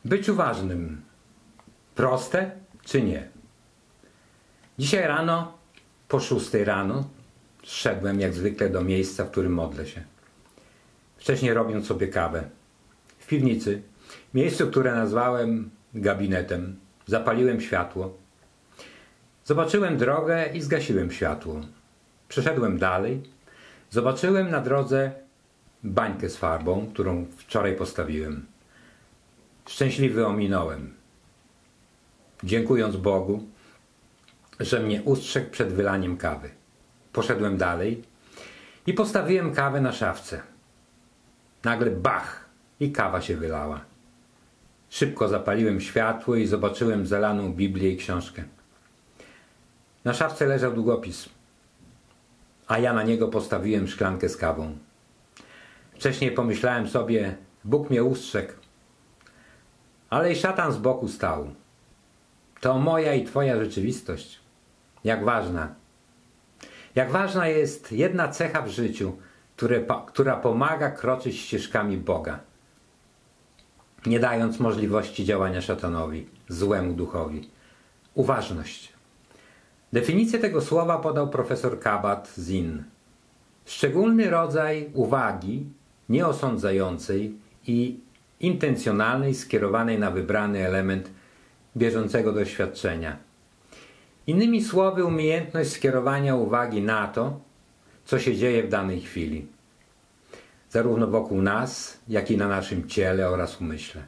Być uważnym. Proste czy nie? Dzisiaj rano, po 6 rano, zszedłem jak zwykle do miejsca, w którym modlę się. Wcześniej robiąc sobie kawę. W piwnicy, miejscu, które nazwałem gabinetem, zapaliłem światło. Zobaczyłem drogę i zgasiłem światło. Przeszedłem dalej. Zobaczyłem na drodze bańkę z farbą, którą wczoraj postawiłem. Szczęśliwy ominąłem. Dziękując Bogu, że mnie ustrzegł przed wylaniem kawy. Poszedłem dalej i postawiłem kawę na szafce. Nagle bach! I kawa się wylała. Szybko zapaliłem światło i zobaczyłem zalaną Biblię i książkę. Na szafce leżał długopis, a ja na niego postawiłem szklankę z kawą. Wcześniej pomyślałem sobie, Bóg mnie ustrzegł, ale i szatan z boku stał. To moja i twoja rzeczywistość. Jak ważna. Jak ważna jest jedna cecha w życiu, która pomaga kroczyć ścieżkami Boga, nie dając możliwości działania szatanowi, złemu duchowi. Uważność. Definicję tego słowa podał profesor Kabat-Zinn. Szczególny rodzaj uwagi nieosądzającej i intencjonalnej, skierowanej na wybrany element bieżącego doświadczenia. Innymi słowy, umiejętność skierowania uwagi na to, co się dzieje w danej chwili. Zarówno wokół nas, jak i na naszym ciele oraz umyśle.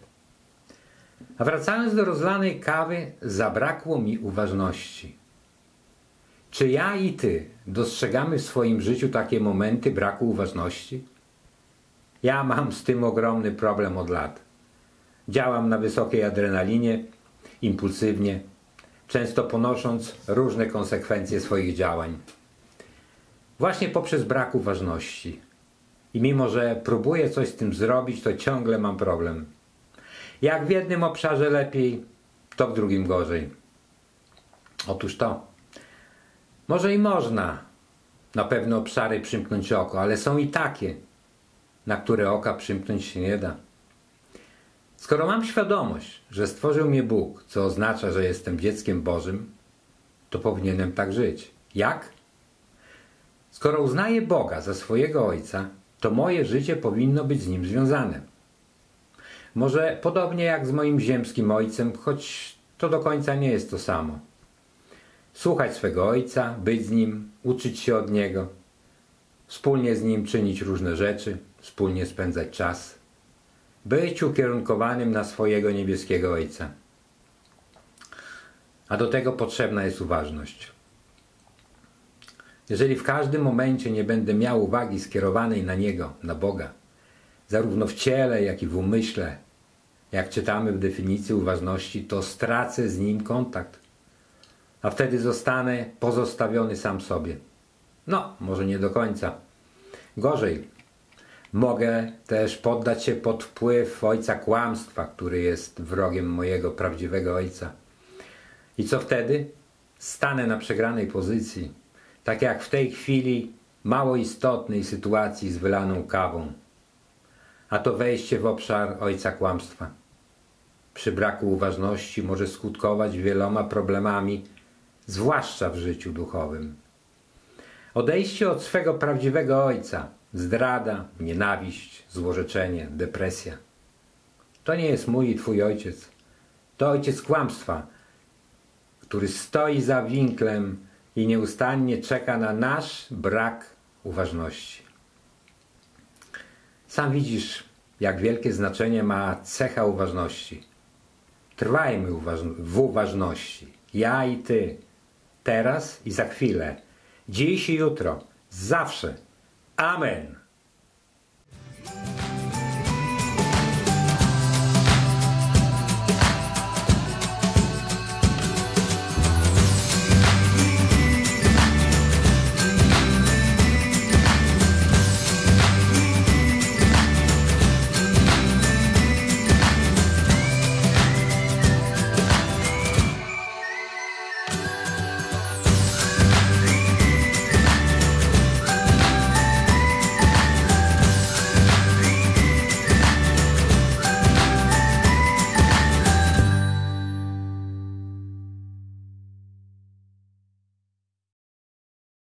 A wracając do rozlanej kawy, zabrakło mi uważności. Czy ja i ty dostrzegamy w swoim życiu takie momenty braku uważności? Ja mam z tym ogromny problem od lat. Działam na wysokiej adrenalinie, impulsywnie, często ponosząc różne konsekwencje swoich działań. Właśnie poprzez brak uważności. I mimo, że próbuję coś z tym zrobić, to ciągle mam problem. Jak w jednym obszarze lepiej, to w drugim gorzej. Otóż to. Może i można na pewne obszary przymknąć oko, ale są i takie, na które oka przymknąć się nie da. Skoro mam świadomość, że stworzył mnie Bóg, co oznacza, że jestem dzieckiem Bożym, to powinienem tak żyć. Jak? Skoro uznaję Boga za swojego Ojca, to moje życie powinno być z Nim związane. Może podobnie jak z moim ziemskim Ojcem, choć to do końca nie jest to samo. Słuchać swego Ojca, być z Nim, uczyć się od Niego, wspólnie z Nim czynić różne rzeczy, wspólnie spędzać czas, być ukierunkowanym na swojego niebieskiego Ojca. A do tego potrzebna jest uważność. Jeżeli w każdym momencie nie będę miał uwagi skierowanej na Niego, na Boga, zarówno w ciele, jak i w umyśle, jak czytamy w definicji uważności, to stracę z Nim kontakt, a wtedy zostanę pozostawiony sam sobie. No, może nie do końca. Gorzej. Mogę też poddać się pod wpływ ojca kłamstwa, który jest wrogiem mojego prawdziwego Ojca. I co wtedy? Stanę na przegranej pozycji, tak jak w tej chwili mało istotnej sytuacji z wylaną kawą. A to wejście w obszar ojca kłamstwa. Przy braku uważności może skutkować wieloma problemami, zwłaszcza w życiu duchowym. Odejście od swego prawdziwego Ojca, zdrada, nienawiść, złorzeczenie, depresja. To nie jest mój i twój ojciec. To ojciec kłamstwa, który stoi za winklem i nieustannie czeka na nasz brak uważności. Sam widzisz, jak wielkie znaczenie ma cecha uważności. Trwajmy w uważności. Ja i ty. Teraz i za chwilę. Dziś i jutro. Zawsze. Amen.